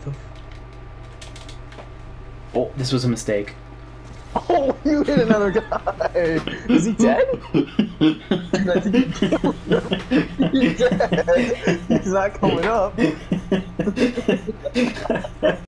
Oh, this was a mistake. Oh, you hit another guy. Is he dead? Dude, I think he killed him. He's dead. He's not coming up.